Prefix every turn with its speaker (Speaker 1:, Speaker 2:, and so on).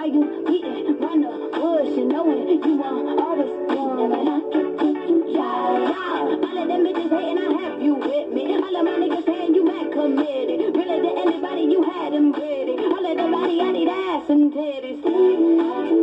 Speaker 1: why you beating round the bush and knowing you want always all of them bitches hating, I have you with me. All of my niggas saying you mad committed. Really to anybody you had them ready. All of the body, I need ass and titties.